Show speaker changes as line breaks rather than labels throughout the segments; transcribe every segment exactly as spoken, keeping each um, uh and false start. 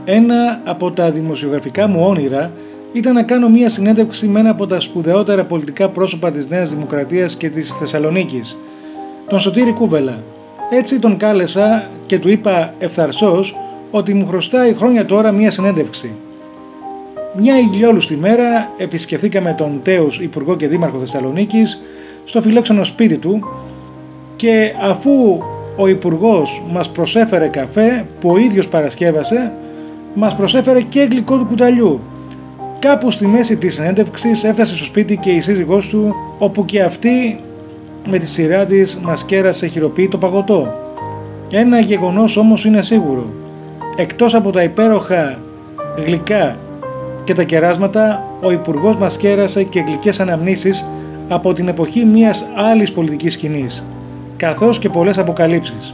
Ένα από τα δημοσιογραφικά μου όνειρα ήταν να κάνω μία συνέντευξη με ένα από τα σπουδαιότερα πολιτικά πρόσωπα της Νέας Δημοκρατίας και της Θεσσαλονίκης, τον Σωτήρη Κούβελα. Έτσι τον κάλεσα και του είπα ευθαρσώς ότι μου χρωστάει χρόνια τώρα μία συνέντευξη. Μια ηλιόλουστη μέρα επισκεφθήκαμε τον τέος Υπουργό και Δήμαρχο Θεσσαλονίκης στο φιλόξενο σπίτι του και αφού ο Υπουργός μας προσέφερε καφέ που ο ίδιος παρασκεύασε, μας προσέφερε και γλυκό του κουταλιού. Κάπου στη μέση της συνέντευξης έφτασε στο σπίτι και η σύζυγός του, όπου και αυτή με τη σειρά της μας κέρασε χειροποίητο παγωτό. Ένα γεγονός όμως είναι σίγουρο. Εκτός από τα υπέροχα γλυκά και τα κεράσματα, ο Υπουργός μας κέρασε και γλυκές αναμνήσεις από την εποχή μιας άλλης πολιτικής σκηνής, καθώς και πολλές αποκαλύψεις.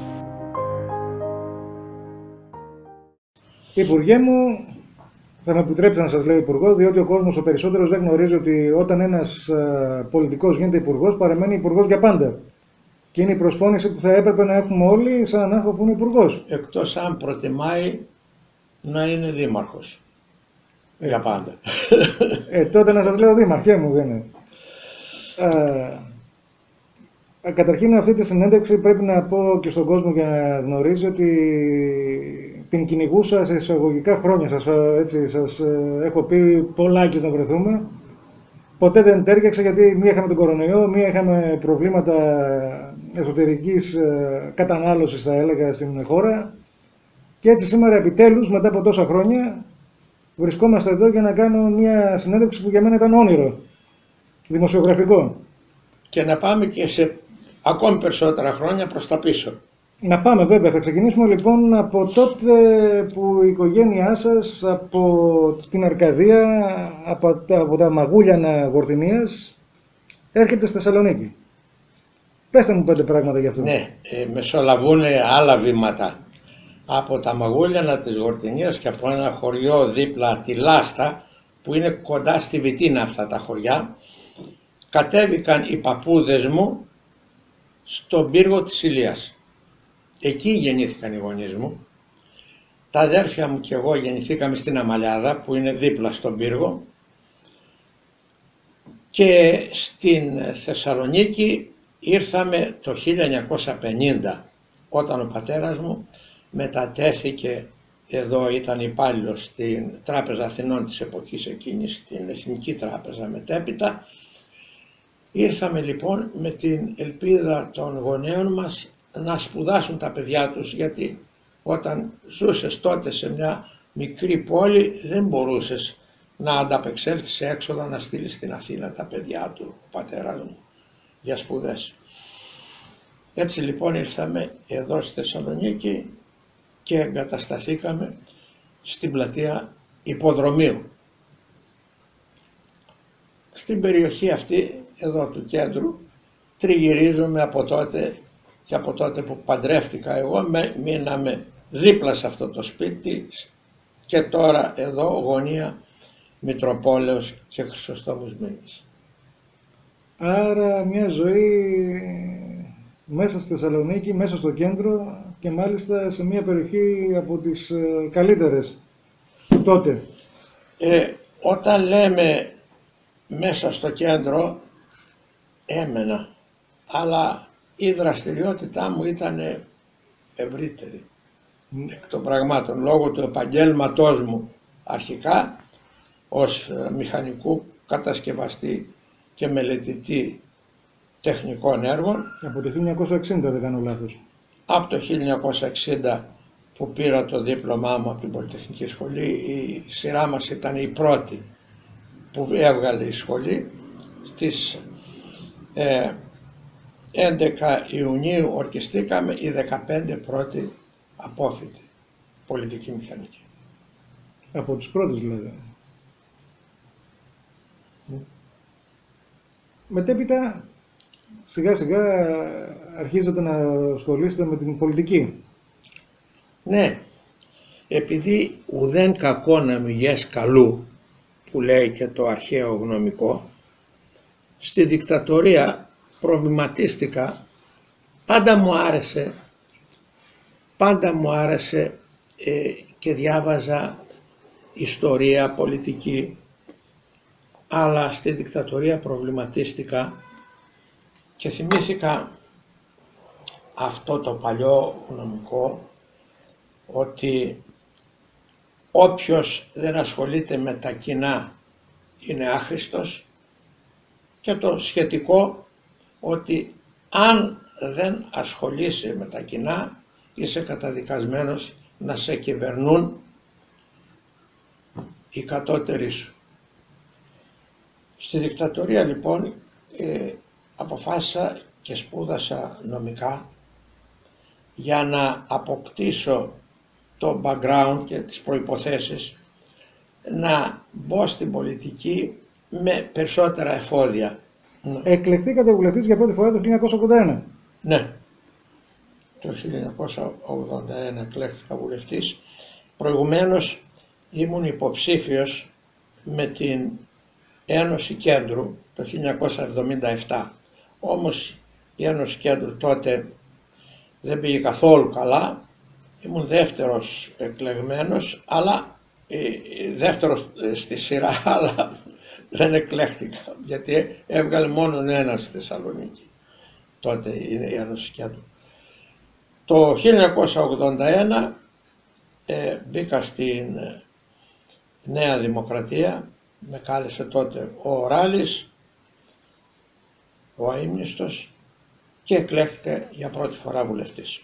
Υπουργέ μου, θα με επιτρέψετε να σας λέω Υπουργό, διότι ο κόσμος ο περισσότερος δεν γνωρίζει ότι όταν ένας α, πολιτικός γίνεται Υπουργός, παραμένει Υπουργός για πάντα. Και είναι η προσφώνηση που θα έπρεπε να έχουμε όλοι σαν έναν άνθρωπο που είναι Υπουργός.
Εκτός αν προτιμάει να είναι Δήμαρχος. Ε, για πάντα.
Ε, τότε να σας λέω Δήμαρχέ μου, δεν είναι. Α, καταρχήν αυτή τη συνέντευξη πρέπει να πω και στον κόσμο για να γνωρίζει ότι την κυνηγούσα σε εισαγωγικά χρόνια. Σας, έτσι, σας έχω πει πολλάκις να βρεθούμε. Ποτέ δεν τέριαξε γιατί μία είχαμε τον κορονοϊό, μία είχαμε προβλήματα εσωτερικής κατανάλωσης θα έλεγα στην χώρα. Και έτσι σήμερα επιτέλους μετά από τόσα χρόνια βρισκόμαστε εδώ για να κάνω μια συνέντευξη που για μένα ήταν όνειρο, δημοσιογραφικό.
Και να πάμε και σε ακόμη περισσότερα χρόνια προς τα πίσω.
Να πάμε βέβαια. Θα ξεκινήσουμε λοιπόν από τότε που η οικογένειά σας από την Αρκαδία, από τα, από τα Μαγούλιανα Γορτινίας, έρχεται στη Θεσσαλονίκη. Πέστε μου πέντε πράγματα γι' αυτό.
Ναι, ε, μεσολαβούν άλλα βήματα. Από τα Μαγούλιανα της Γορτινίας και από ένα χωριό δίπλα τη Λάστα, που είναι κοντά στη Βιτίνα αυτά τα χωριά, κατέβηκαν οι παππούδες μου στον πύργο της Ηλίας. Εκεί γεννήθηκαν οι γονείς μου. Τα αδέρφια μου και εγώ γεννηθήκαμε στην Αμαλιάδα που είναι δίπλα στον πύργο και στην Θεσσαλονίκη ήρθαμε το χίλια εννιακόσια πενήντα όταν ο πατέρας μου μετατέθηκε εδώ, ήταν υπάλληλος στην Τράπεζα Αθηνών της εποχής εκείνης, στην Εθνική Τράπεζα μετέπειτα. Ήρθαμε λοιπόν με την ελπίδα των γονέων μας να σπουδάσουν τα παιδιά τους, γιατί όταν ζούσες τότε σε μια μικρή πόλη δεν μπορούσες να ανταπεξέλθεις σε έξοδα να στείλεις στην Αθήνα τα παιδιά του, ο πατέρας μου, για σπουδές. Έτσι λοιπόν ήρθαμε εδώ στη Θεσσαλονίκη και εγκατασταθήκαμε στην πλατεία Υποδρομίου. Στην περιοχή αυτή εδώ του κέντρου τριγυρίζουμε από τότε και από τότε που παντρεύτηκα εγώ με, μείναμε δίπλα σε αυτό το σπίτι και τώρα εδώ γωνία Μητροπόλεως και Χρυσοστόμους Μήνης.
Άρα μια ζωή μέσα στη Θεσσαλονίκη, μέσα στο κέντρο και μάλιστα σε μια περιοχή από τις καλύτερες τότε.
Ε, όταν λέμε μέσα στο κέντρο έμενα, αλλά η δραστηριότητά μου ήταν ευρύτερη εκ των πραγμάτων, λόγω του επαγγέλματός μου αρχικά ως μηχανικού κατασκευαστή και μελετητή τεχνικών έργων.
Από το χίλια εννιακόσια εξήντα δεν κάνω λάθος.
Από το χίλια εννιακόσια εξήντα που πήρα το δίπλωμά μου από την Πολυτεχνική Σχολή, η σειρά μας ήταν η πρώτη που έβγαλε η σχολή. Στις ε, έντεκα Ιουνίου ορκιστήκαμε οι δεκαπέντε πρώτοι απόφοιτοι πολιτική μηχανική.
Από τους πρώτους δηλαδή. Mm. Μετέπειτα σιγά σιγά αρχίζετε να ασχολείστε με την πολιτική.
Ναι, επειδή ουδέν κακό να μηγές καλού, που λέει και το αρχαίο γνωμικό, στη δικτατορία προβληματίστηκα, πάντα μου άρεσε, πάντα μου άρεσε ε, και διάβαζα ιστορία, πολιτική, αλλά στη δικτατορία προβληματίστηκα και θυμήθηκα αυτό το παλιό νομικό, ότι όποιος δεν ασχολείται με τα κοινά είναι άχρηστος, και το σχετικό ότι αν δεν ασχολείσαι με τα κοινά είσαι καταδικασμένος να σε κυβερνούν οι κατώτεροι σου. Στη δικτατορία λοιπόν ε, αποφάσισα και σπούδασα νομικά για να αποκτήσω το background και τις προϋποθέσεις να μπω στην πολιτική με περισσότερα εφόδια.
Εκλεχθήκατε βουλευτής για πρώτη φορά το χίλια εννιακόσια ογδόντα ένα.
Ναι, το χίλια εννιακόσια ογδόντα ένα εκλέχθηκα βουλευτής. Προηγουμένως ήμουν υποψήφιος με την Ένωση Κέντρου το χίλια εννιακόσια εβδομήντα επτά. Όμως η Ένωση Κέντρου τότε δεν πήγε καθόλου καλά. Ήμουν δεύτερος εκλεγμένος, αλλά δεύτερος στη σειρά, αλλά δεν εκλέχθηκα, γιατί έβγαλε μόνο ένα στη Θεσσαλονίκη. Τότε είναι η Ένωση Κέντρου. Το χίλια εννιακόσια ογδόντα ένα ε, μπήκα στην Νέα Δημοκρατία, με κάλεσε τότε ο Ράλης, ο αείμνηστος, και εκλέχθηκε για πρώτη φορά βουλευτής.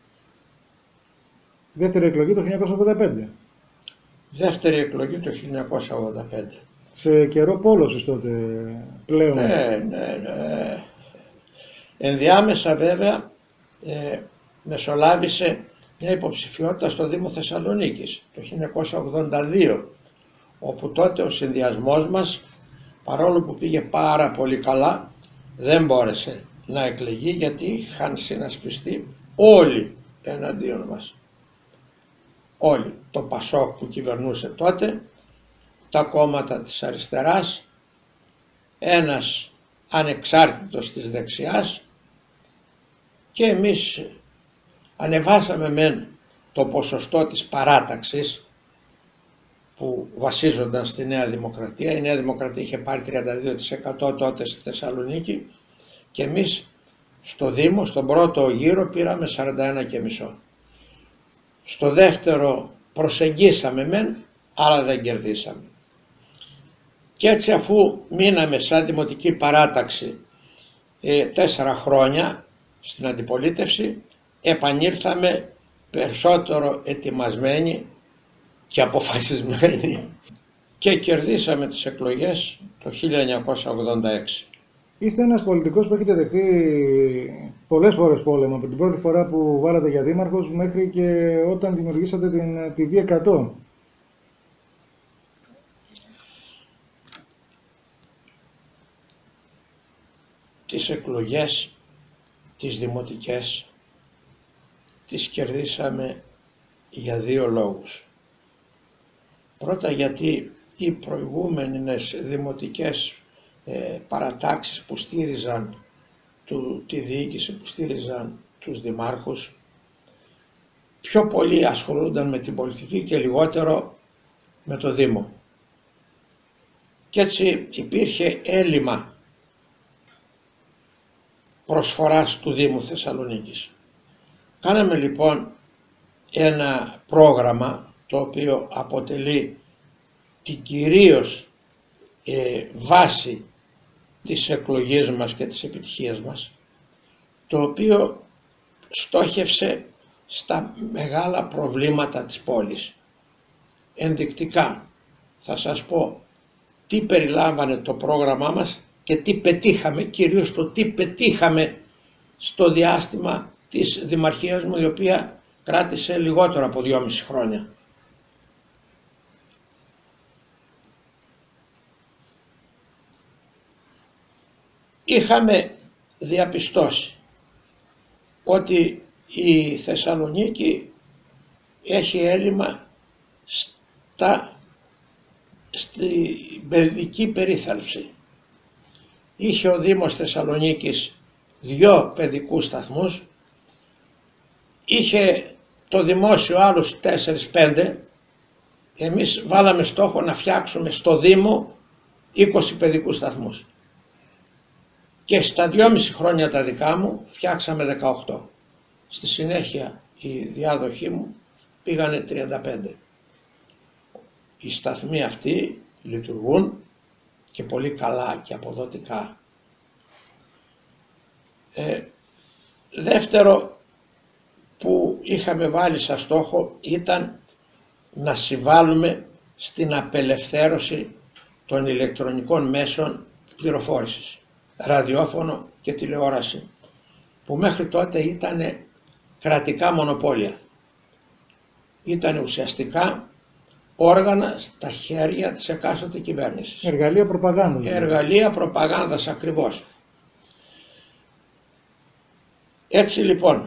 Δεύτερη εκλογή το χίλια εννιακόσια ογδόντα πέντε.
Δεύτερη εκλογή το χίλια εννιακόσια ογδόντα πέντε.
Σε καιρό πόλωσης τότε πλέον.
Ναι, ναι, ναι. Ενδιάμεσα βέβαια ε, μεσολάβησε μια υποψηφιότητα στο Δήμο Θεσσαλονίκης το χίλια εννιακόσια ογδόντα δύο, όπου τότε ο συνδυασμός μας, παρόλο που πήγε πάρα πολύ καλά, δεν μπόρεσε να εκλεγεί, γιατί είχαν συνασπιστεί όλοι εναντίον μας. Όλοι. Το Πασόκ που κυβερνούσε τότε, τα κόμματα της αριστεράς, ένας ανεξάρτητος της δεξιάς, και εμείς ανεβάσαμε μεν το ποσοστό της παράταξης που βασίζονταν στη Νέα Δημοκρατία. Η Νέα Δημοκρατία είχε πάρει τριάντα δύο τοις εκατό τότε στη Θεσσαλονίκη και εμείς στο Δήμο, στον πρώτο γύρο, πήραμε σαράντα ένα κόμμα πέντε. Στο δεύτερο προσεγγίσαμε μεν, αλλά δεν κερδίσαμε. Και έτσι, αφού μείναμε σαν δημοτική παράταξη ε, τέσσερα χρόνια στην αντιπολίτευση, επανήλθαμε περισσότερο ετοιμασμένοι και αποφασισμένοι και κερδίσαμε τις εκλογές το χίλια εννιακόσια ογδόντα έξι.
Είστε ένας πολιτικός που έχετε δεχτεί πολλές φορές πόλεμο, από την πρώτη φορά που βάλατε για δήμαρχος μέχρι και όταν δημιουργήσατε την τι βι εκατό.
Τις εκλογές, τις δημοτικές, τις κερδίσαμε για δύο λόγους. Πρώτα, γιατί οι προηγούμενες δημοτικές ε, παρατάξεις που στήριζαν του, τη διοίκηση, που στήριζαν τους δημάρχους, πιο πολύ ασχολούνταν με την πολιτική και λιγότερο με το Δήμο. Και έτσι υπήρχε έλλειμμα προσφοράς του Δήμου Θεσσαλονίκης. Κάναμε λοιπόν ένα πρόγραμμα το οποίο αποτελεί την κυρίως ε, βάση της εκλογής μας και της επιτυχίας μας, το οποίο στόχευσε στα μεγάλα προβλήματα της πόλης. Ενδεικτικά θα σας πω τι περιλάμβανε το πρόγραμμά μας και τι πετύχαμε, κυρίως το τι πετύχαμε στο διάστημα της δημαρχίας μου, η οποία κράτησε λιγότερο από δυόμιση χρόνια. Είχαμε διαπιστώσει ότι η Θεσσαλονίκη έχει έλλειμμα στα, στη παιδική περίθαλψη. Είχε ο Δήμος Θεσσαλονίκης δυο παιδικούς σταθμούς, είχε το δημόσιο άλλους τέσσερις πέντε εμείς βάλαμε στόχο να φτιάξουμε στο Δήμο είκοσι παιδικούς σταθμούς. Και στα δυόμιση χρόνια τα δικά μου φτιάξαμε δεκαοκτώ. Στη συνέχεια η διάδοχή μου πήγανε τριάντα πέντε. Οι σταθμοί αυτοί λειτουργούν και πολύ καλά και αποδοτικά. Ε, δεύτερο που είχαμε βάλει σαν στόχο ήταν να συμβάλλουμε στην απελευθέρωση των ηλεκτρονικών μέσων πληροφόρησης, ραδιόφωνο και τηλεόραση, που μέχρι τότε ήταν κρατικά μονοπόλια. Ήταν ουσιαστικά όργανα στα χέρια της εκάστοτε κυβέρνησης.
Εργαλεία προπαγάνδας.
Εργαλεία προπαγάνδας ακριβώς. Έτσι λοιπόν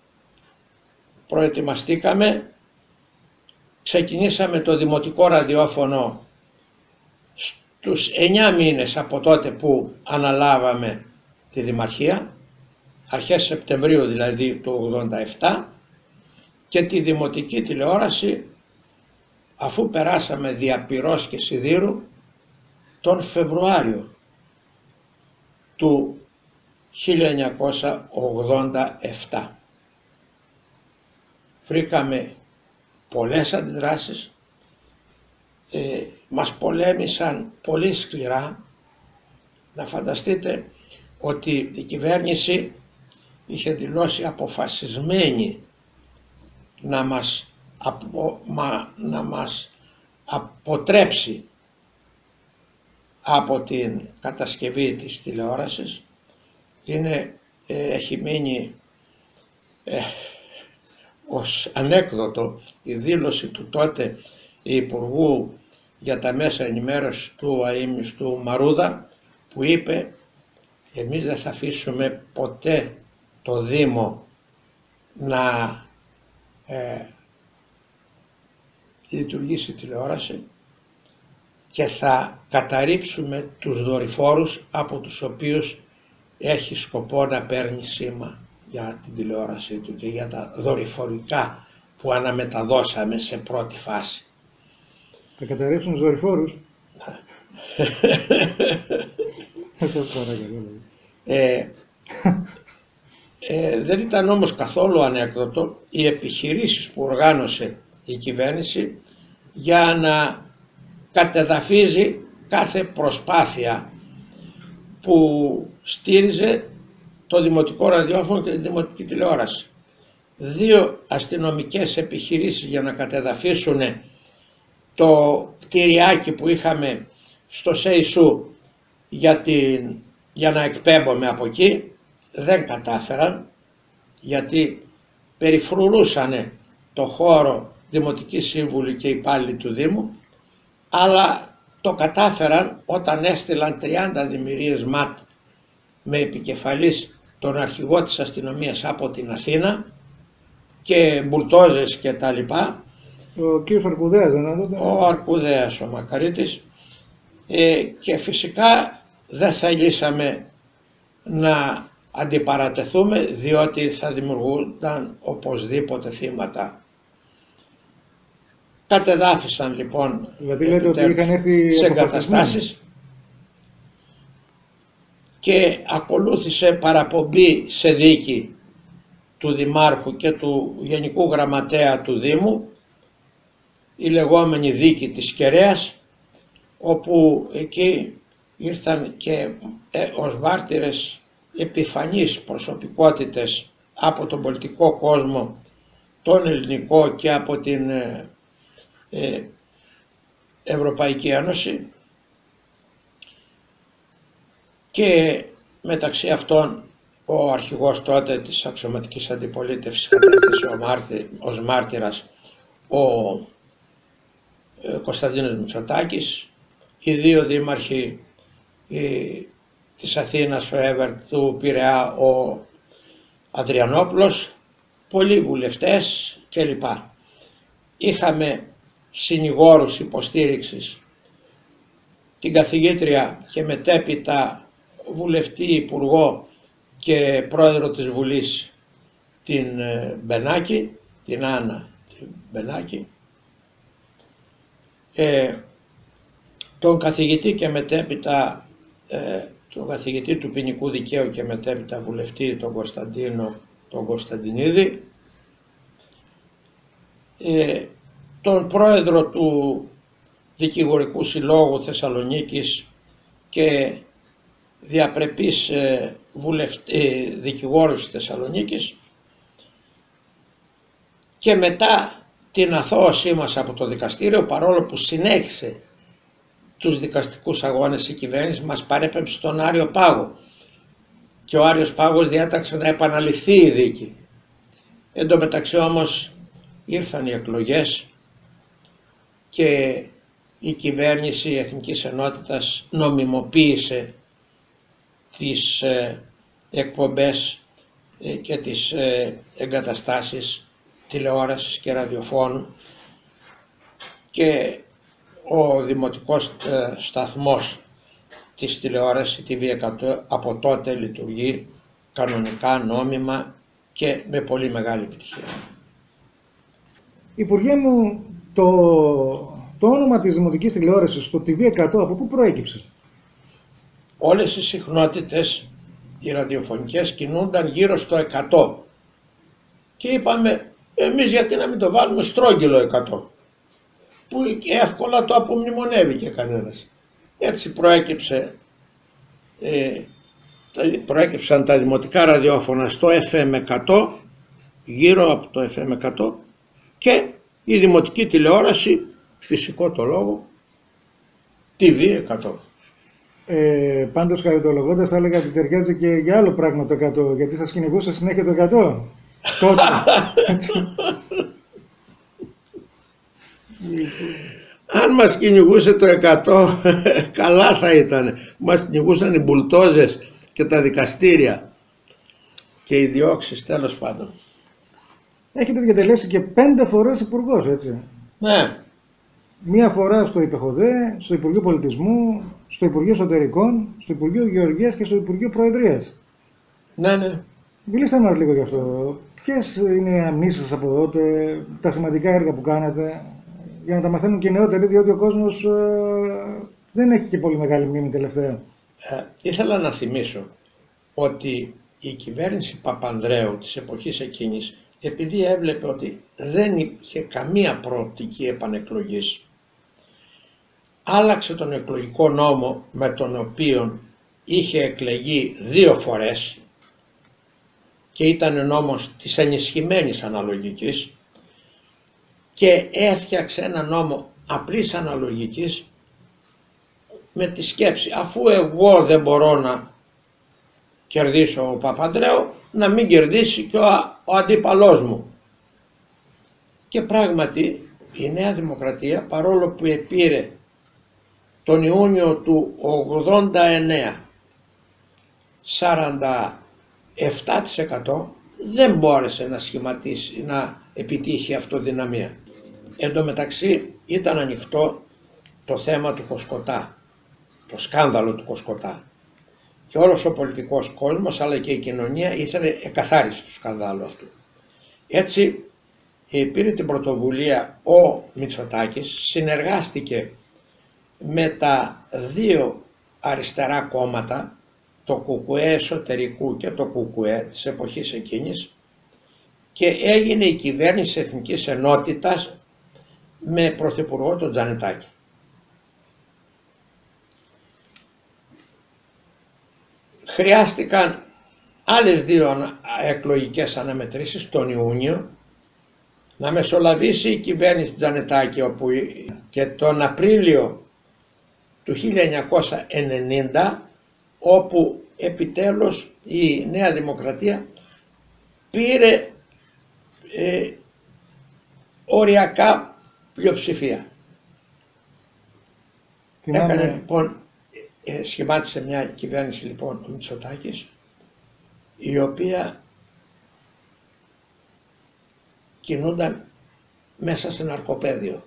προετοιμαστήκαμε, ξεκινήσαμε το δημοτικό ραδιόφωνο στους εννιά μήνες από τότε που αναλάβαμε τη Δημαρχία, αρχές Σεπτεμβρίου δηλαδή του ογδόντα επτά, και τη δημοτική τηλεόραση αφού περάσαμε δια πυρός και σιδήρου τον Φεβρουάριο του χίλια εννιακόσια ογδόντα επτά. Βρήκαμε πολλές αντιδράσεις, ε, μας πολέμησαν πολύ σκληρά. Να φανταστείτε ότι η κυβέρνηση είχε δηλώσει αποφασισμένη να μας, απο, μα, να μας αποτρέψει από την κατασκευή της τηλεόρασης. Είναι, ε, έχει μείνει ε, ως ανέκδοτο η δήλωση του τότε Υπουργού για τα μέσα ενημέρωσης του αείμνηστου Μαρούδα, που είπε: εμείς δεν θα αφήσουμε ποτέ το Δήμο να ε, λειτουργήσει τηλεόραση και θα καταρρίψουμε τους δορυφόρους από τους οποίους έχει σκοπό να παίρνει σήμα για την τηλεόρασή του και για τα δορυφορικά που αναμεταδώσαμε σε πρώτη φάση.
Θα καταρρίψουν τους δορυφόρους.
ε, ε, δεν ήταν όμως καθόλου ανέκδοτο οι επιχειρήσεις που οργάνωσε η κυβέρνηση για να κατεδαφίζει κάθε προσπάθεια που στήριζε το δημοτικό ραδιόφωνο και τη δημοτική τηλεόραση. Δύο αστυνομικές επιχειρήσεις για να κατεδαφίσουν το κτηριάκι που είχαμε στο ΣΕΙΣΟΥ για, την, για να εκπέμπουμε από εκεί δεν κατάφεραν, γιατί περιφρουρούσαν το χώρο δημοτικοί σύμβουλοι και υπάλληλοι του Δήμου, αλλά το κατάφεραν όταν έστειλαν τριάντα δημιουργίες ΜΑΤ με επικεφαλής τον αρχηγό της αστυνομίας από την Αθήνα και μπουλτόζες και τα λοιπά.
Ο κύριος Αρκουδέας δεν ήταν?
Ο Αρκουδέας ο Μακαρίτης, ε, και φυσικά δεν θελήσαμε να αντιπαρατεθούμε, διότι θα δημιουργούνταν οπωσδήποτε θύματα. Κατεδάφισαν λοιπόν
δηλαδή λέτε ότι είχαν έρθει
σε εγκαταστάσεις και ακολούθησε παραπομπή σε δίκη του Δημάρχου και του Γενικού Γραμματέα του Δήμου, η λεγόμενη δίκη της Κεραίας, όπου εκεί ήρθαν και ε, ως μάρτυρες επιφανείς προσωπικότητες από τον πολιτικό κόσμο, τον ελληνικό και από την ε, ε, Ευρωπαϊκή Ένωση, και μεταξύ αυτών ο αρχηγός τότε της αξιωματικής αντιπολίτευσης κατέθεσε ως μάρτυρας ο ε, Κωνσταντίνος Μητσοτάκης, οι δύο δήμαρχοι η, της Αθήνας, ο Εύερτ, του Πειραιά ο Αδριανόπουλος, πολλοί βουλευτές κλπ. Είχαμε συνηγόρους υποστήριξης, την καθηγήτρια και μετέπειτα βουλευτή, υπουργό και πρόεδρο της Βουλής, την Μπενάκη, την Άννα την Μπενάκη, ε, τον καθηγητή και μετέπειτα ε, τον καθηγητή του ποινικού δικαίου και μετέπειτα βουλευτή τον Κωνσταντίνο τον Κωνσταντινίδη, ε, τον πρόεδρο του Δικηγορικού Συλλόγου Θεσσαλονίκης και διαπρεπής ε, βουλευτή, ε, δικηγόρος της Θεσσαλονίκης, και μετά την αθώωσή μας από το δικαστήριο, παρόλο που συνέχισε τους δικαστικούς αγώνες η κυβέρνηση, μας παρέπεμψε στον Άριο Πάγο και ο Άριος Πάγος διάταξε να επαναληφθεί η δίκη. Εν τω μεταξύ όμως ήρθαν οι εκλογές και η κυβέρνηση Εθνικής Ενότητας νομιμοποίησε τις ε, εκπομπές ε, και τις ε, εγκαταστάσεις τηλεόρασης και ραδιοφώνου, και ο δημοτικός ε, σταθμός της τηλεόρασης, η τι βι εκατό, από τότε λειτουργεί κανονικά, νόμιμα και με πολύ μεγάλη επιτυχία.
Υπουργέ μου, το, το όνομα της δημοτικής τηλεόρασης, το τι βι εκατό, από πού προέκυψε?
Όλες οι συχνότητες, οι ραδιοφωνικές, κινούνταν γύρω στο εκατό και είπαμε εμείς γιατί να μην το βάλουμε στρόγγυλο εκατό, που εύκολα το απομνημονεύει κανένας. Έτσι προέκυψε, ε, προέκυψαν τα δημοτικά ραδιόφωνα στο εφ εμ εκατό, γύρω από το εφ εμ εκατό, και η δημοτική τηλεόραση, φυσικό το λόγο, τι βι εκατό.
Ε, πάντως χαριτολογώντας θα έλεγα ότι ταιριάζει και για άλλο πράγμα το εκατό, γιατί σας κυνηγούσε συνέχεια το εκατό. Τότε.
Αν μας κυνηγούσε το εκατό, καλά θα ήταν. Μας κυνηγούσαν οι μπουλτόζες και τα δικαστήρια και οι διώξεις, τέλος πάντων.
Έχετε διατελέσει και πέντε φορές υπουργός, έτσι?
Ναι.
Μία φορά στο ΙΠΕΧΟΔΕ, στο Υπουργείο Πολιτισμού, στο Υπουργείο Εσωτερικών, στο Υπουργείο Γεωργίας και στο Υπουργείο Προεδρίας.
Ναι, ναι.
Μιλήστε μας λίγο γι' αυτό. Ποιες είναι οι αμνήσεις από τότε, τα σημαντικά έργα που κάνατε, για να τα μαθαίνουν και οι νεότεροι, διότι ο κόσμος ε, δεν έχει και πολύ μεγάλη μνήμη τελευταία.
Ε, ήθελα να θυμίσω ότι η κυβέρνηση Παπανδρέου της εποχής εκείνης, επειδή έβλεπε ότι δεν είχε καμία προοπτική επανεκλογής, άλλαξε τον εκλογικό νόμο με τον οποίο είχε εκλεγεί δύο φορές και ήταν νόμος της ενισχυμένης αναλογικής, και έφτιαξε ένα νόμο απλής αναλογικής με τη σκέψη, αφού εγώ δεν μπορώ να κερδίσω ο Παπανδρέου, να μην κερδίσει και ο, ο αντίπαλός μου. Και πράγματι η Νέα Δημοκρατία, παρόλο που επήρε τον Ιούνιο του ογδόντα εννέα σαράντα επτά τοις εκατό, δεν μπόρεσε να σχηματίσει, να επιτύχει αυτοδυναμία. Εν τω μεταξύ ήταν ανοιχτό το θέμα του Κοσκοτά, το σκάνδαλο του Κοσκοτά, και όλος ο πολιτικός κόσμος αλλά και η κοινωνία ήθελε εκαθάριση του σκανδάλου αυτού. Έτσι πήρε την πρωτοβουλία ο Μητσοτάκης, συνεργάστηκε με τα δύο αριστερά κόμματα, το Κουκουέ Εσωτερικού και το Κουκουέ της εποχής εκείνης, και έγινε η κυβέρνηση Εθνικής Ενότητας με πρωθυπουργό τον Τζανετάκη. Χρειάστηκαν άλλες δύο εκλογικές αναμετρήσεις τον Ιούνιο να μεσολαβήσει η κυβέρνηση Τζανετάκη, όπου και τον Απρίλιο του χίλια εννιακόσια ενενήντα, όπου επιτέλους η Νέα Δημοκρατία πήρε ε, οριακά πλειοψηφία.
Θυμάμαι...
Έκανε λοιπόν, ε, σχημάτισε μια κυβέρνηση λοιπόν ο Μητσοτάκης, η οποία κινούνταν μέσα σε ναρκοπαίδιο.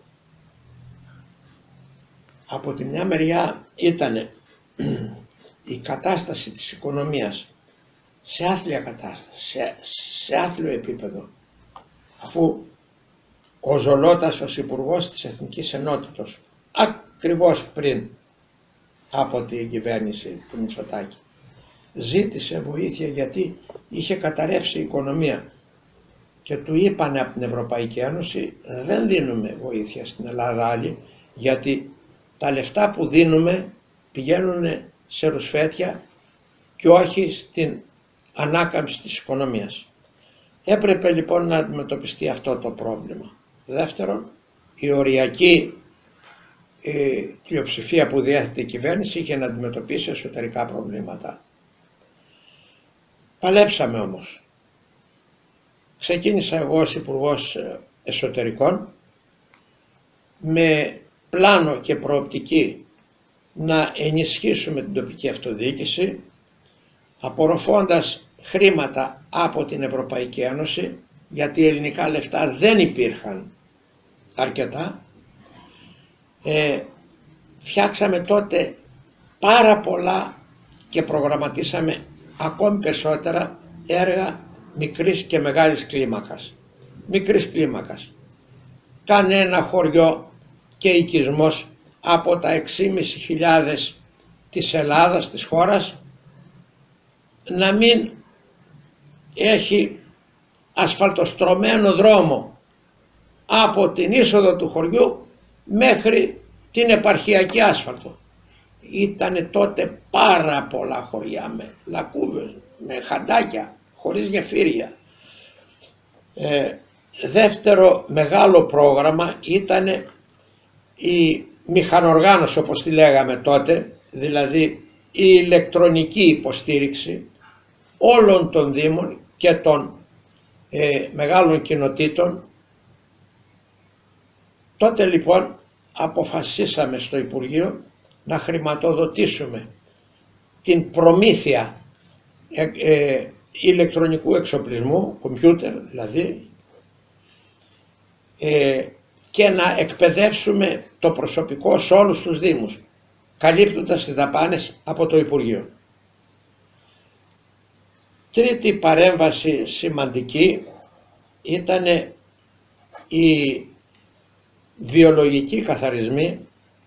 Από τη μια μεριά ήταν η κατάσταση της οικονομίας σε άθλια κατάσταση, σε, σε άθλιο επίπεδο, αφού ο Ζολώτας ως υπουργός της Εθνικής Ενότητος ακριβώς πριν από την κυβέρνηση του Μητσοτάκη. Ζήτησε βοήθεια γιατί είχε καταρρεύσει η οικονομία και του είπανε από την Ευρωπαϊκή Ένωση δεν δίνουμε βοήθεια στην Ελλάδα άλλη, γιατί τα λεφτά που δίνουμε πηγαίνουν σε ρουσφέτια και όχι στην ανάκαμψη της οικονομίας. Έπρεπε λοιπόν να αντιμετωπιστεί αυτό το πρόβλημα. Δεύτερον, η οριακή η πλειοψηφία που διέθετε η κυβέρνηση είχε να αντιμετωπίσει εσωτερικά προβλήματα. Παλέψαμε όμως. Ξεκίνησα εγώ ως Υπουργός Εσωτερικών με πλάνο και προοπτική να ενισχύσουμε την τοπική αυτοδιοίκηση απορροφώντας χρήματα από την Ευρωπαϊκή Ένωση, γιατί ελληνικά λεφτά δεν υπήρχαν αρκετά. Ε, φτιάξαμε τότε πάρα πολλά και προγραμματίσαμε ακόμη περισσότερα έργα μικρής και μεγάλης κλίμακας. Μικρής κλίμακας. Κανένα χωριό και οικισμός από τα έξι χιλιάδες πεντακόσιες της Ελλάδας, της χώρας, να μην έχει ασφαλτοστρωμένο δρόμο από την είσοδο του χωριού μέχρι την επαρχιακή άσφαλτο. Ήτανε τότε πάρα πολλά χωριά με λακκούβες, με χαντάκια, χωρίς γεφύρια. Ε, δεύτερο μεγάλο πρόγραμμα ήταν η μηχανοργάνωση, όπως τη λέγαμε τότε, δηλαδή η ηλεκτρονική υποστήριξη όλων των δήμων και των ε, μεγάλων κοινοτήτων. Τότε λοιπόν αποφασίσαμε στο Υπουργείο να χρηματοδοτήσουμε την προμήθεια ε, ε, ηλεκτρονικού εξοπλισμού, κομπιούτερ δηλαδή, ε, και να εκπαιδεύσουμε το προσωπικό σε όλους τους δήμους, καλύπτοντας τις δαπάνες από το Υπουργείο. Τρίτη παρέμβαση σημαντική ήταν οι βιολογικοί καθαρισμοί,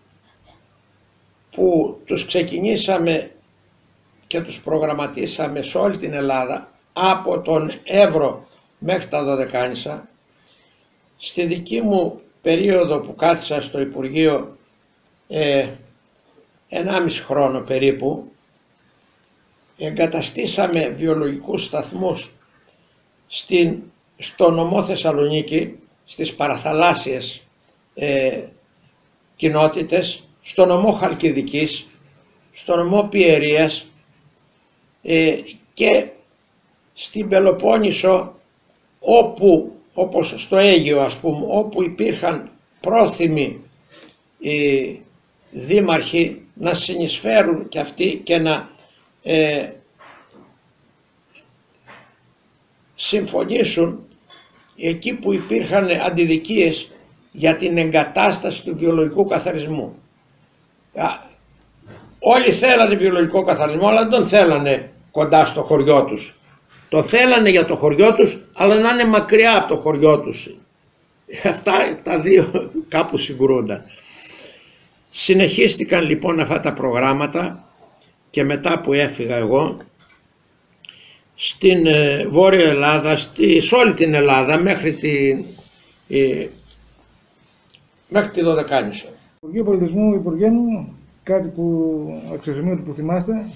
που τους ξεκινήσαμε και τους προγραμματίσαμε σε όλη την Ελλάδα, από τον Εύρο μέχρι τα Δωδεκάνησα. Στη δική μου περίοδο που κάθισα στο Υπουργείο, ε, ενάμιση χρόνο περίπου, εγκαταστήσαμε βιολογικούς σταθμούς στην, στο νομό Θεσσαλονίκη, στις παραθαλάσσιες ε, κοινότητες, στο νομό Χαλκιδικής, στο νομό Πιερίας ε, και στην Πελοπόννησο, όπου, όπως στο Αίγυο ας πούμε, όπου υπήρχαν πρόθυμοι οι δήμαρχοι να συνεισφέρουν και αυτοί και να ε, συμφωνήσουν εκεί που υπήρχαν αντιδικίες για την εγκατάσταση του βιολογικού καθαρισμού. Όλοι θέλανε βιολογικό καθαρισμό, αλλά δεν τον θέλανε κοντά στο χωριό τους. Το θέλανε για το χωριό τους, αλλά να είναι μακριά από το χωριό τους. Αυτά τα δύο κάπου συγκρούνταν. Συνεχίστηκαν λοιπόν αυτά τα προγράμματα και μετά που έφυγα εγώ, στην ε, Βόρεια Ελλάδα, στη, σε όλη την Ελλάδα μέχρι τη, ε, μέχρι τη Δωδεκάνησο.
Υπουργείο Πολιτισμού, Υπουργέ μου, κάτι που αξιοσημείωτο που θυμάστε?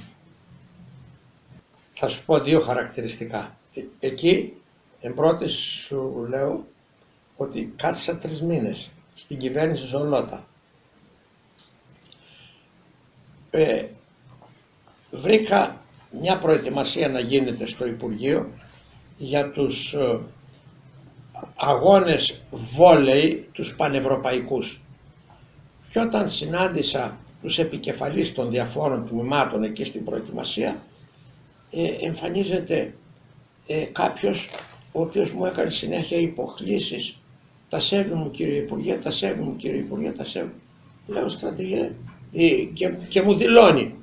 Θα σου πω δύο χαρακτηριστικά. Ε, εκεί, εν πρώτη σου λέω ότι κάθισα τρεις μήνες στην κυβέρνηση Ζολώτα. Ε, βρήκα μια προετοιμασία να γίνεται στο Υπουργείο για τους ε, αγώνες βόλεϊ, τους πανευρωπαϊκούς. Και όταν συνάντησα τους επικεφαλείς των διαφόρων τμήματων εκεί στην προετοιμασία, ε, εμφανίζεται ε, κάποιος ο οποίος μου έκανε συνέχεια υποχλήσεις. Τα σέβη μου κύριε Υπουργέ, τα σέβη μου κύριε Υπουργέ, τα σέβη. Λέω στρατηγέ, ε, και, και μου δηλώνει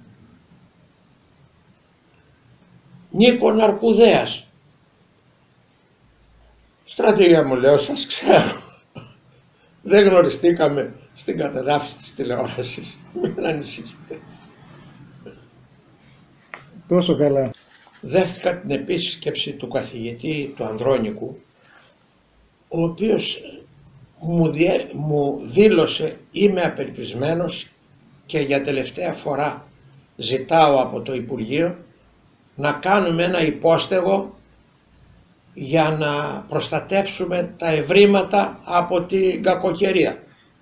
Νίκον Αρκουδέας. Στρατηγέ μου λέω, σας ξέρω. Δεν γνωριστήκαμε στην κατεδάφιση της τηλεόρασης. Μην ανησυχείτε.
Τόσο καλά.
Δέχτηκα την επίσκεψη του καθηγητή του Ανδρώνικου, ο οποίος μου, διέ, μου δήλωσε είμαι απελπισμένος και για τελευταία φορά ζητάω από το Υπουργείο να κάνουμε ένα υπόστεγο για να προστατεύσουμε τα ευρήματα από την κακοκαιρία.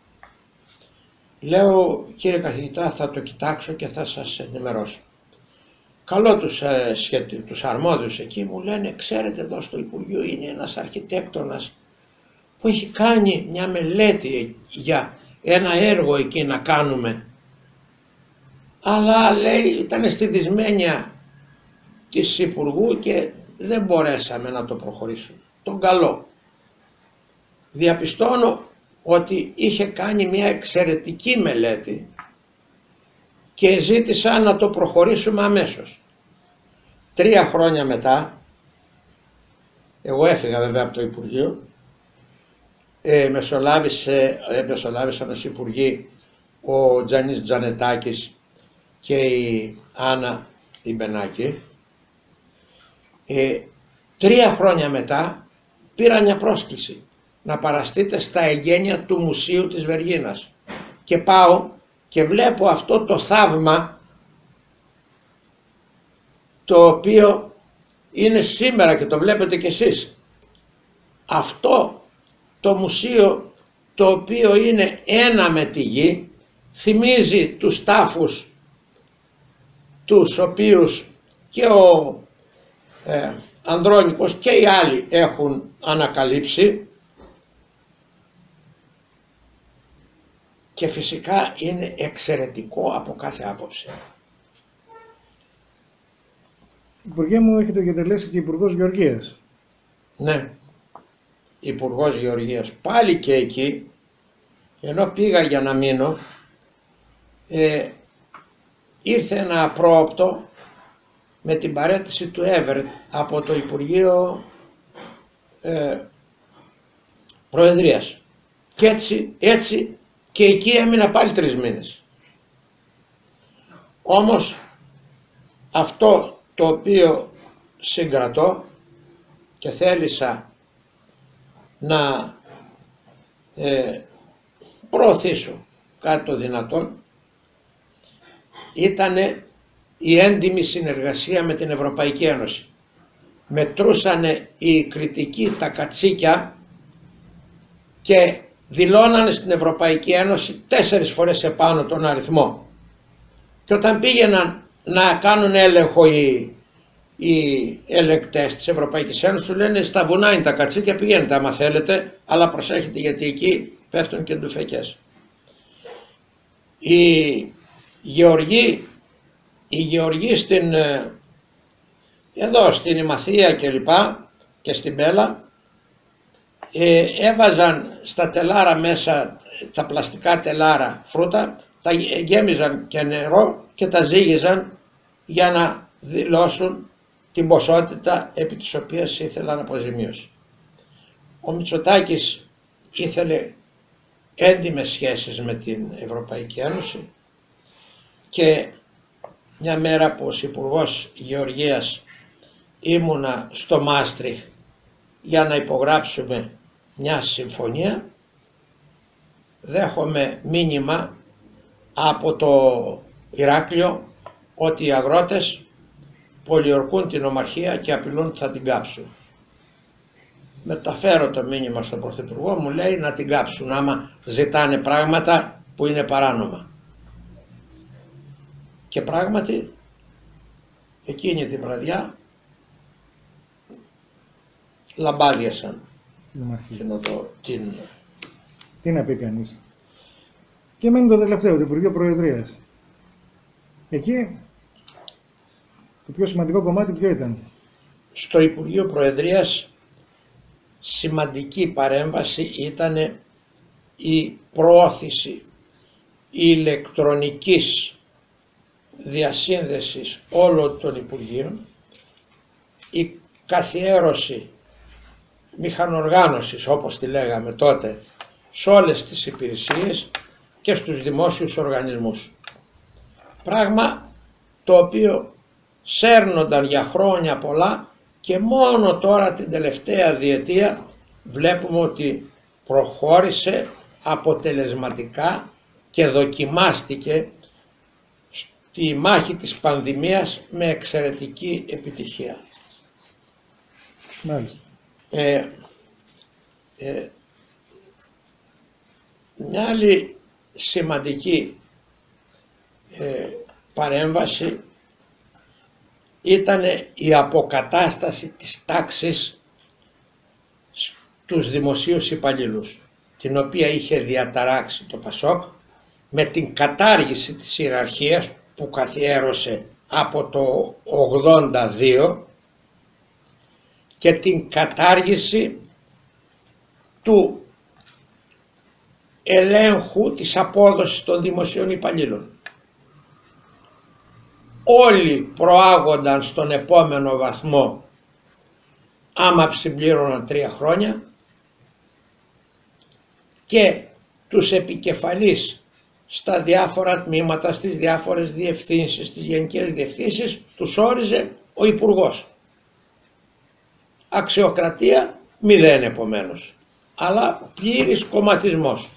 Λέω, κύριε καθηγητά, θα το κοιτάξω και θα σας ενημερώσω. Καλό τους, ε, σχετι, τους αρμόδιους εκεί, μου λένε, ξέρετε, εδώ στο Υπουργείο είναι ένας αρχιτέκτονας που έχει κάνει μια μελέτη για ένα έργο εκεί να κάνουμε, αλλά λέει ήταν στη δυσμένεια της Υπουργού και δεν μπορέσαμε να το προχωρήσουμε. Τον καλό. Διαπιστώνω ότι είχε κάνει μια εξαιρετική μελέτη και ζήτησα να το προχωρήσουμε αμέσως. Τρία χρόνια μετά, εγώ έφυγα βέβαια από το Υπουργείο, ε, μεσολάβησε, ε, μεσολάβησαν ως Υπουργοί ο Τζανής Τζανετάκης και η Άννα η Μπενάκη. Ε, τρία χρόνια μετά πήρα μια πρόσκληση να παραστείτε στα εγγένεια του Μουσείου της Βεργίνας και πάω και βλέπω αυτό το θαύμα το οποίο είναι σήμερα και το βλέπετε κι εσείς. Αυτό το μουσείο το οποίο είναι ένα με τη γη, θυμίζει τους τάφους τους οποίους και ο ε, Ανδρώνικος και οι άλλοι έχουν ανακαλύψει και φυσικά είναι εξαιρετικό από κάθε άποψη.
Υπουργέ μου, έχετε διατελέσει και Υπουργός Γεωργίας.
Ναι, Υπουργός Γεωργίας. Πάλι και εκεί, ενώ πήγα για να μείνω, ε, ήρθε ένα απρόοπτο με την παραίτηση του Εύερτ από το Υπουργείο ε, Προεδρίας. Και έτσι, έτσι και εκεί έμεινα πάλι τρεις μήνες. Όμως αυτό το οποίο συγκρατώ και θέλησα να ε, προωθήσω κάτι το δυνατόν ήτανε η έντιμη συνεργασία με την Ευρωπαϊκή Ένωση. Μετρούσανε οι κριτικοί τα κατσίκια και δηλώνανε στην Ευρωπαϊκή Ένωση τέσσερις φορές επάνω τον αριθμό. Και όταν πήγαιναν να κάνουν έλεγχο οι, οι ελεγκτές της Ευρωπαϊκής Ένωσης, του λένε στα βουνά είναι τα κατσίκια, πηγαίνετε άμα θέλετε, αλλά προσέχετε γιατί εκεί πέφτουν και ντουφεκές. Οι γεωργοί, οι γεωργοί στην, εδώ στην Ημαθία και λοιπά και στην Πέλα, ε, έβαζαν στα τελάρα μέσα, τα πλαστικά τελάρα φρούτα, τα γέμιζαν και νερό και τα ζύγιζαν για να δηλώσουν την ποσότητα επί της οποίας ήθελαν αποζημίωση. Ο Μητσοτάκης ήθελε έντιμες σχέσεις με την Ευρωπαϊκή Ένωση και μια μέρα που ως Υπουργός Γεωργίας ήμουνα στο Μάστριχ για να υπογράψουμε μια συμφωνία, δέχομαι μήνυμα από το Ηράκλειο ότι οι αγρότες πολιορκούν την ομαρχία και απειλούν ότι θα την κάψουν. Μεταφέρω το μήνυμα στον Πρωθυπουργό, μου λέει να την κάψουν άμα ζητάνε πράγματα που είναι παράνομα. Και πράγματι εκείνη την βραδιά λαμπάδιασαν την οδό, την...
Τι να πει κανείς. Και μένει το τελευταίο, το Υπουργείο Προεδρίας. Εκεί το πιο σημαντικό κομμάτι ποιο ήταν?
Στο Υπουργείο Προεδρίας σημαντική παρέμβαση ήταν η προώθηση ηλεκτρονικής διασύνδεσης όλων των Υπουργείων, η καθιέρωση μηχανοργάνωσης όπως τη λέγαμε τότε σε όλες τις υπηρεσίες, και στους δημόσιους οργανισμούς. Πράγμα το οποίο σέρνονταν για χρόνια πολλά και μόνο τώρα την τελευταία διετία βλέπουμε ότι προχώρησε αποτελεσματικά και δοκιμάστηκε στη μάχη της πανδημίας με εξαιρετική επιτυχία.
Μάλιστα.
Ε, ε, μια άλλη σημαντική ε, παρέμβαση ήταν η αποκατάσταση της τάξης στους δημοσίους υπαλλήλους, την οποία είχε διαταράξει το Πασόκ με την κατάργηση της ιεραρχίας που καθιέρωσε από το ογδόντα δύο και την κατάργηση του ελέγχου της απόδοσης των δημοσίων υπαλλήλων. Όλοι προάγονταν στον επόμενο βαθμό άμα συμπλήρωναν τρία χρόνια και τους επικεφαλείς στα διάφορα τμήματα, στις διάφορες διευθύνσεις, στις γενικές διευθύνσεις τους όριζε ο Υπουργός. Αξιοκρατία μηδέν επομένως, αλλά πλήρης κομματισμός.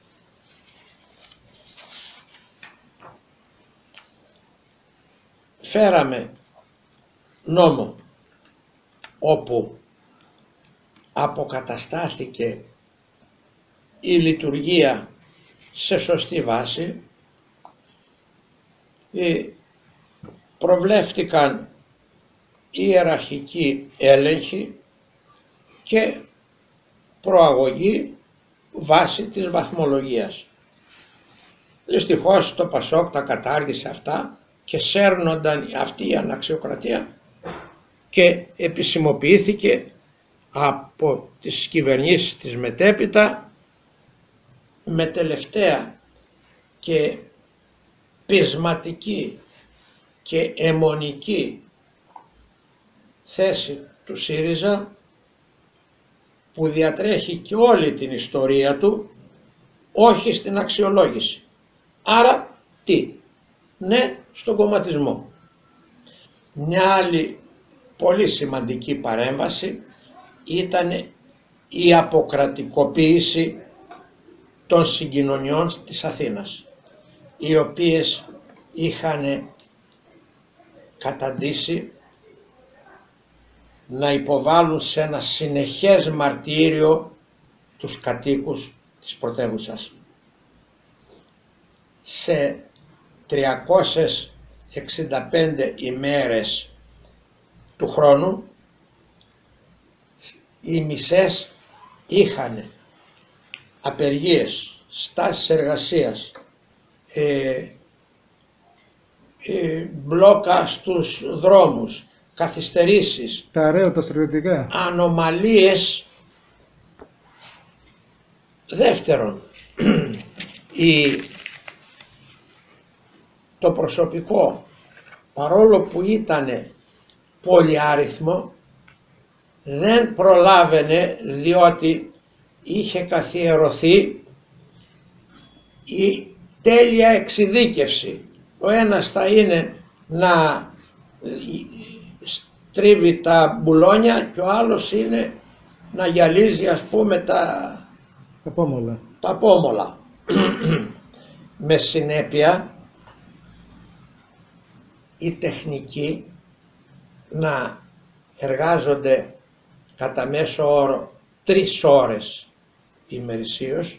Φέραμε νόμο όπου αποκαταστάθηκε η λειτουργία σε σωστή βάση, προβλέφτηκαν ιεραρχικοί έλεγχοι και προαγωγή βάση της βαθμολογίας. Δυστυχώς το Πασόκ τα κατάργησε αυτά και σέρνονταν αυτή η αναξιοκρατία και επισημοποιήθηκε από τις κυβερνήσεις της μετέπειτα με τελευταία και πεισματική και αιμονική θέση του ΣΥΡΙΖΑ, που διατρέχει και όλη την ιστορία του, όχι στην αξιολόγηση. Άρα τι? Ναι, στον κομματισμό. Μια άλλη πολύ σημαντική παρέμβαση ήταν η αποκρατικοποίηση των συγκοινωνιών της Αθήνας, οι οποίες είχαν καταντήσει να υποβάλουν σε ένα συνεχές μαρτύριο τους κατοίκους της πρωτεύουσας. Σε τριακόσιες εξήντα πέντε ημέρες του χρόνου οι μισές είχαν απεργίες, στάσεις εργασίας, ε, ε, μπλόκα στους δρόμους, καθυστερήσεις,
τα αρέωτα στρατιωτικά,
ανομαλίες. Δεύτερον, η, το προσωπικό, παρόλο που ήταν πολυάριθμο, δεν προλάβαινε, διότι είχε καθιερωθεί η τέλεια εξειδίκευση. Ο ένας θα είναι να στρίβει τα μπουλόνια και ο άλλος είναι να γυαλίζει, ας πούμε, τα,
τα πόμολα.
Τα πόμολα. Με συνέπεια οι τεχνικοί να εργάζονται κατά μέσο όρο τρεις ώρες ημερησίως,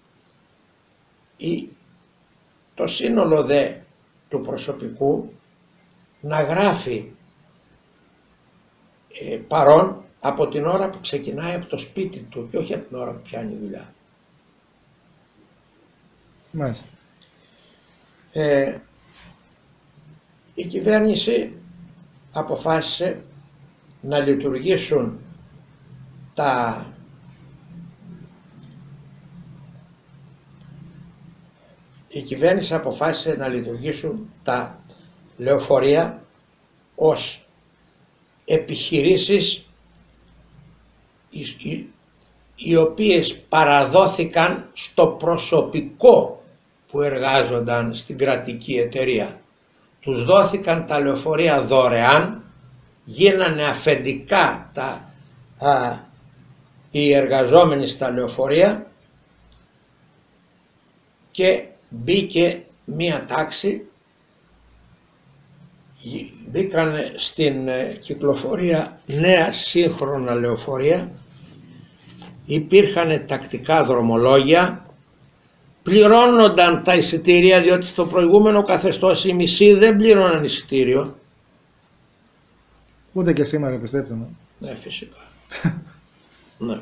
ή το σύνολο δε του προσωπικού να γράφει ε, παρόν από την ώρα που ξεκινάει από το σπίτι του και όχι από την ώρα που πιάνει δουλειά.
Μάλιστα.
Ε, η κυβέρνηση αποφάσισε να λειτουργήσουν τα η κυβέρνηση αποφάσισε να λειτουργήσουν τα λεωφορεία ως επιχειρήσεις οι, οι, οι οποίες παραδόθηκαν στο προσωπικό που εργάζονταν στην κρατική εταιρεία. Τους δόθηκαν τα λεωφορεία δωρεάν, γίνανε αφεντικά τα, α, οι εργαζόμενοι στα λεωφορεία και μπήκε μία τάξη, μπήκαν στην κυκλοφορία νέα σύγχρονα λεωφορεία, υπήρχαν τακτικά δρομολόγια, πληρώνονταν τα εισιτήρια, διότι στο προηγούμενο καθεστώς οι μισοί δεν πλήρωναν εισιτήριο.
Ούτε και σήμερα, πιστέψτε με.
Ναι, φυσικά. Ναι.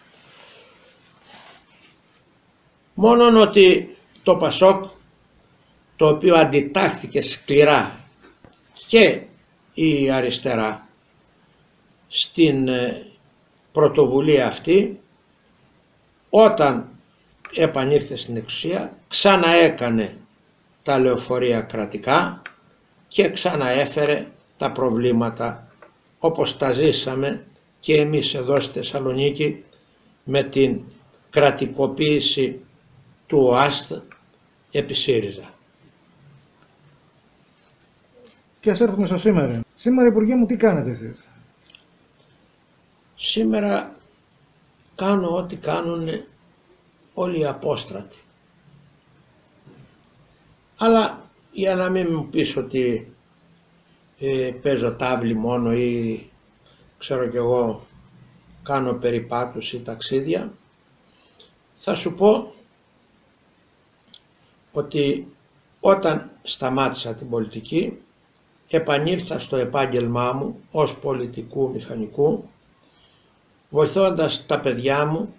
Μόνον ότι το Πασόκ, το οποίο αντιτάχθηκε σκληρά, και η αριστερά στην πρωτοβουλία αυτή, όταν επανήρθε στην εξουσία, ξαναέκανε τα λεωφορεία κρατικά και ξαναέφερε τα προβλήματα όπως τα ζήσαμε και εμείς εδώ στη Θεσσαλονίκη με την κρατικοποίηση του ΟΑΣΤ επί ΣΥΡΙΖΑ.
Και ας έρθουμε στο σήμερα. Σήμερα, Υπουργέ μου, τι κάνετε εσείς?
Σήμερα κάνω ό,τι κάνουν όλοι οι απόστρατοι. Αλλά για να μην μου πεις ότι ε, παίζω τάβλη μόνο ή ξέρω κι εγώ κάνω περιπάτους ή ταξίδια, θα σου πω ότι όταν σταμάτησα την πολιτική επανήλθα στο επάγγελμά μου ως πολιτικού μηχανικού, βοηθώντας τα παιδιά μου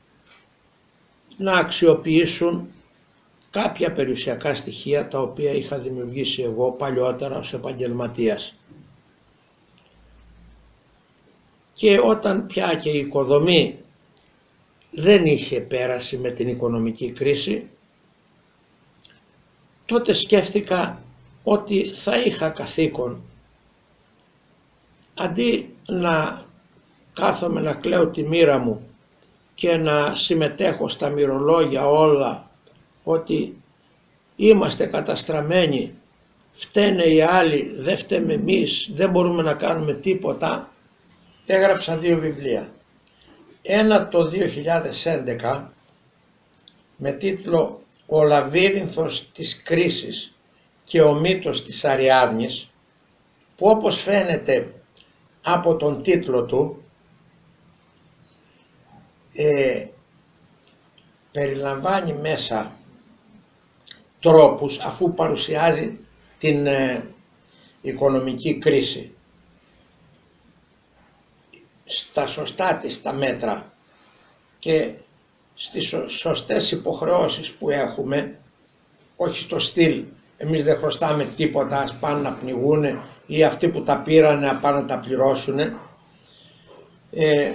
να αξιοποιήσουν κάποια περιουσιακά στοιχεία τα οποία είχα δημιουργήσει εγώ παλιότερα ως επαγγελματίας. Και όταν πια και η οικοδομή δεν είχε πέρασει με την οικονομική κρίση, τότε σκέφτηκα ότι θα είχα καθήκον, αντί να κάθομαι να κλαίω τη μοίρα μου και να συμμετέχω στα μυρολόγια όλα ότι είμαστε καταστραμμένοι, φταίνε οι άλλοι, δεν φταίμε εμείς, δεν μπορούμε να κάνουμε τίποτα, έγραψα δύο βιβλία. Ένα το δύο χιλιάδες έντεκα με τίτλο «Ο λαβύρινθος της κρίσης και ο μύτος της Αριάδνης», που όπως φαίνεται από τον τίτλο του ε, περιλαμβάνει μέσα τρόπους, αφού παρουσιάζει την ε, οικονομική κρίση στα σωστά της τα μέτρα και στις σωστές υποχρεώσεις που έχουμε, όχι στο στυλ εμείς δεν χρωστάμε τίποτα, ας πάνε να πνιγούνε ή αυτοί που τα πήρανε να πάνε να τα πληρώσουνε. Ε,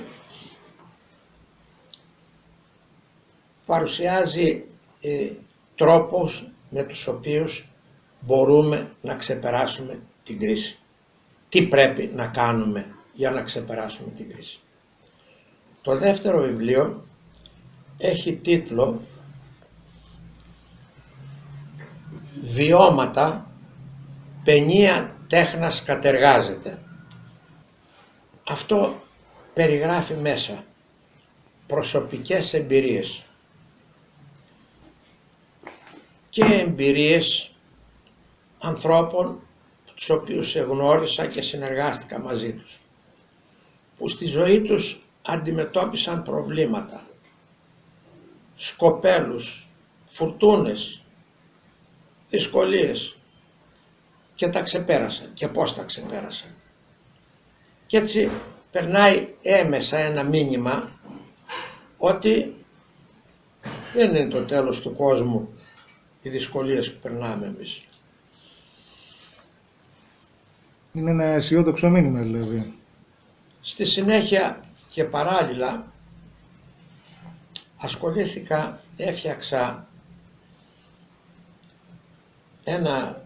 παρουσιάζει ε, τρόπους με τους οποίους μπορούμε να ξεπεράσουμε την κρίση. Τι πρέπει να κάνουμε για να ξεπεράσουμε την κρίση. Το δεύτερο βιβλίο έχει τίτλο «Βιώματα, παινία τέχνας κατεργάζεται». Αυτό περιγράφει μέσα προσωπικές εμπειρίες και εμπειρίες ανθρώπων τους οποίους εγνώρισα και συνεργάστηκα μαζί τους, που στη ζωή τους αντιμετώπισαν προβλήματα, σκοπέλους, φουρτούνες, δυσκολίες και τα ξεπέρασαν και πώς τα ξεπέρασαν. Και έτσι περνάει έμεσα ένα μήνυμα ότι δεν είναι το τέλος του κόσμου οι δυσκολίες που περνάμε εμείς.
Είναι ένα αισιόδοξο μήνυμα δηλαδή.
Στη συνέχεια και παράλληλα ασχολήθηκα, έφτιαξα ένα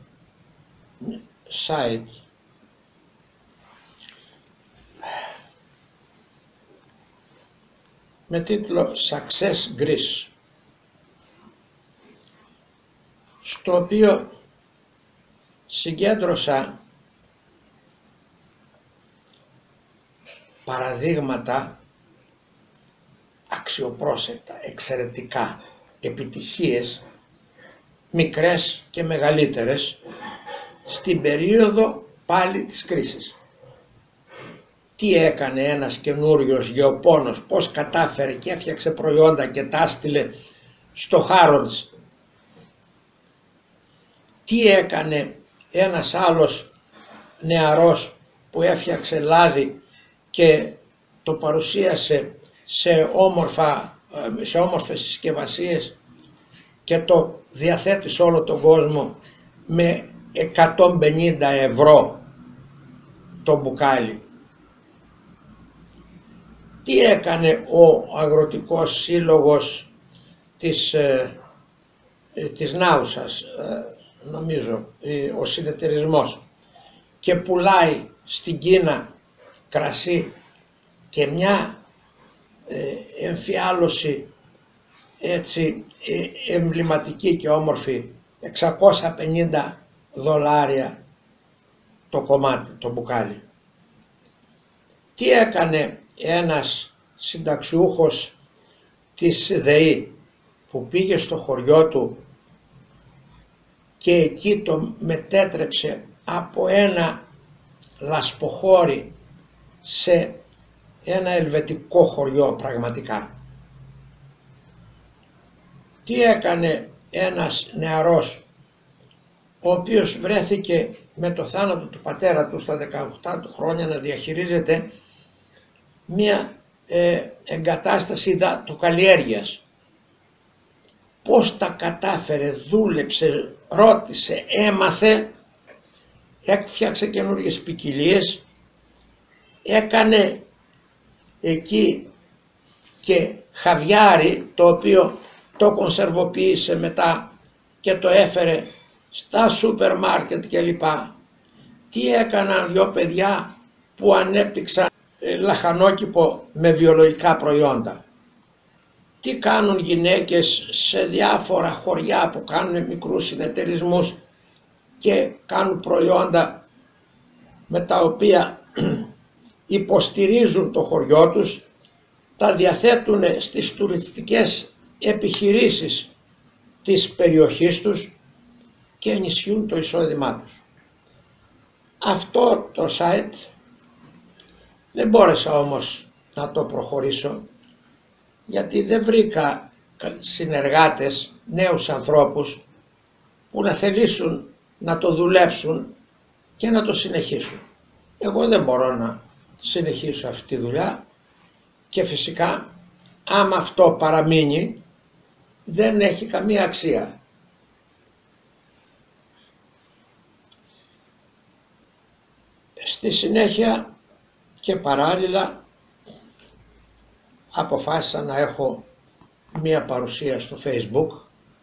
site με τίτλο Success Greece. στο οποίο συγκέντρωσα παραδείγματα αξιοπρόσεκτα, εξαιρετικά, επιτυχίες, μικρές και μεγαλύτερες, στην περίοδο πάλι της κρίσης. Τι έκανε ένας καινούριος γεωπόνος, πώς κατάφερε και έφτιαξε προϊόντα και τα έστειλε στο Harrods. Τι έκανε ένας άλλος νεαρός που έφτιαξε λάδι και το παρουσίασε σε, όμορφα, σε όμορφες συσκευασίες και το διαθέτει σε όλο τον κόσμο με εκατόν πενήντα ευρώ το μπουκάλι. Τι έκανε ο Αγροτικός Σύλλογος της, ε, της Νάουσας, ε, νομίζω, ε, ο συνεταιρισμός, και πουλάει στην Κίνα κρασί και μια ε, εμφιάλωση έτσι ε, εμβληματική και όμορφη, εξακόσια πενήντα δολάρια το κομμάτι, το μπουκάλι. Τι έκανε ένας συνταξιούχος της ΔΕΗ που πήγε στο χωριό του και εκεί το μετέτρεψε από ένα λασποχώρι σε ένα ελβετικό χωριό πραγματικά. Τι έκανε ένας νεαρός ο οποίος βρέθηκε με το θάνατο του πατέρα του στα δεκαοκτώ του χρόνια να διαχειρίζεται μια ε, εγκατάσταση υδατοκαλλιέργειας. Πώς τα κατάφερε, δούλεψε, ρώτησε, έμαθε, έφτιαξε καινούργιες ποικιλίες, έκανε εκεί και χαβιάρι, το οποίο το κονσερβοποίησε μετά και το έφερε στα σούπερ μάρκετ κλπ. Τι έκαναν δυο παιδιά που ανέπτυξαν λαχανόκηπο με βιολογικά προϊόντα. Τι κάνουν γυναίκες σε διάφορα χωριά που κάνουν μικρούς συνεταιρισμούς και κάνουν προϊόντα με τα οποία υποστηρίζουν το χωριό τους, τα διαθέτουν στις τουριστικές επιχειρήσεις της περιοχής τους και ενισχύουν το εισόδημά τους. Αυτό το site δεν μπόρεσα όμως να το προχωρήσω γιατί δεν βρήκα συνεργάτες, νέους ανθρώπους που να θελήσουν να το δουλέψουν και να το συνεχίσουν. Εγώ δεν μπορώ να συνεχίσω αυτή τη δουλειά και φυσικά άμα αυτό παραμείνει δεν έχει καμία αξία. Στη συνέχεια και παράλληλα αποφάσισα να έχω μία παρουσία στο Facebook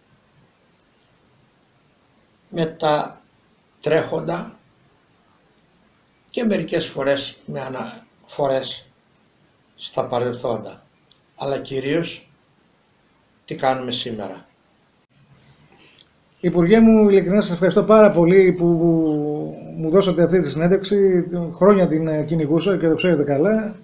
με τα τρέχοντα και μερικές φορές με αναφορές στα παρελθόντα, αλλά κυρίως τι κάνουμε σήμερα.
Υπουργέ μου, ειλικρινά σας ευχαριστώ πάρα πολύ που μου δώσατε αυτή τη συνέντευξη. Χρόνια την κυνηγούσα και το ξέρετε καλά.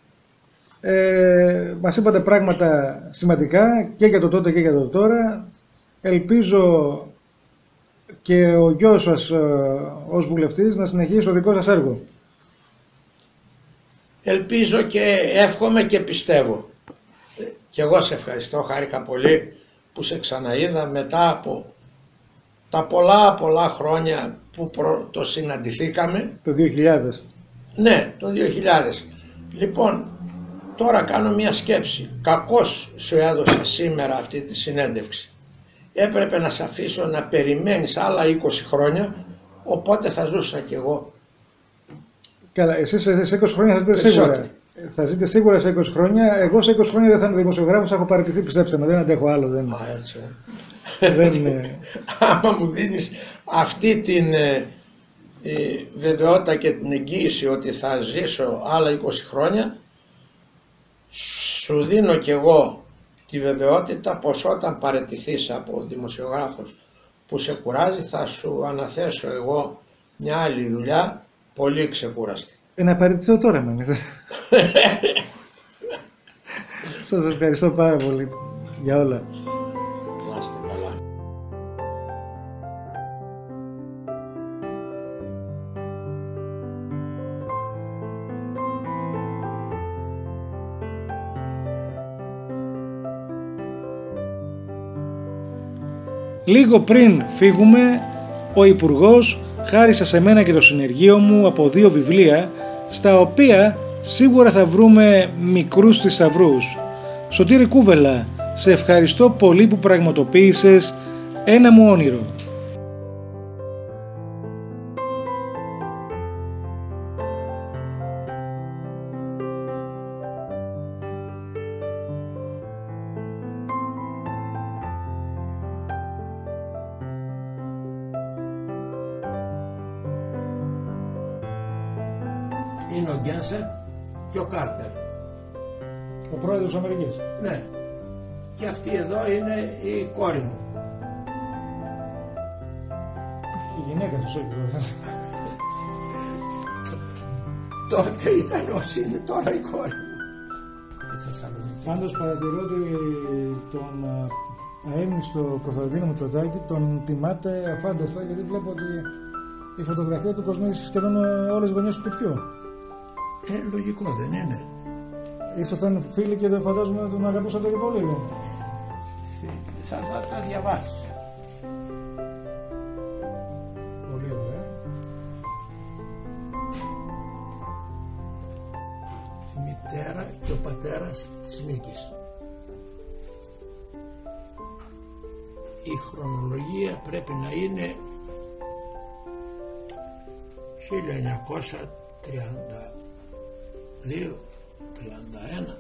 Ε, μας είπατε πράγματα σημαντικά και για το τότε και για το τώρα. Ελπίζω και ο γιος σας ως βουλευτής να συνεχίσει το δικό σας έργο.
Ελπίζω και εύχομαι και πιστεύω. Και εγώ σε ευχαριστώ, χάρηκα πολύ που σε ξαναείδα μετά από τα πολλά πολλά χρόνια που προ... το συναντηθήκαμε.
Το δύο χιλιάδες.
Ναι, το δύο χιλιάδες. Λοιπόν, τώρα κάνω μια σκέψη. Κακώς σου έδωσα σήμερα αυτή τη συνέντευξη. Έπρεπε να σε αφήσω να περιμένεις άλλα είκοσι χρόνια, οπότε θα ζούσα κι εγώ.
Καλά, εσείς σε είκοσι χρόνια θα ζείτε σίγουρα. Θα ζείτε σίγουρα σε είκοσι χρόνια. Εγώ σε είκοσι χρόνια δεν θα είμαι δημοσιογράφος, έχω παραιτηθεί, πιστέψτε με, δεν αντέχω άλλο. Δεν...
Α, έτσι.
δεν είναι...
Άμα μου δίνεις αυτή την ε, ε, βεβαιότητα και την εγγύηση ότι θα ζήσω άλλα είκοσι χρόνια, σου δίνω κι εγώ τη βεβαιότητα πως όταν παραιτηθείς από δημοσιογράφος, που σε κουράζει θα σου αναθέσω εγώ μια άλλη δουλειά πολύ ξεκούραστη.
Ε, να παραιτηθώ τώρα με. Σας ευχαριστώ πάρα πολύ για όλα.
Να είστε καλά.
Λίγο πριν φύγουμε, ο Υπουργός χάρισε σε μένα και το συνεργείο μου από δύο βιβλία, στα οποία σίγουρα θα βρούμε μικρούς θησαυρούς. Σωτήρη Κούβελα, σε ευχαριστώ πολύ που πραγματοποίησες ένα μου όνειρο.
Είναι ο Γκένσερ και ο Κάρτερ.
Ο πρόεδρος της Αμερικής.
Ναι. Και αυτή εδώ είναι η κόρη μου.
Η γυναίκα του, όχι.
Τότε ήταν όσοι είναι τώρα η κόρη μου.
Πάντως παρατηρώ ότι τον αείμνηστο Κωνσταντίνο Μητσοτάκη τον τιμάτε αφάνταστα, γιατί βλέπω ότι η φωτογραφία του κοσμίζει σχεδόν όλες τις γωνιές του κουτιού.
Ε, λογικό δεν είναι.
Ήσασταν φίλοι και δεν φαντάζομαι τον αγαπούσατε και πολύ.
Θα, θα τα διαβάσεις.
Πολύ ωραία.
Η μητέρα και ο πατέρας της Νίκης. Η χρονολογία πρέπει να είναι χίλια εννιακόσια τριάντα δύο τριάντα ένα.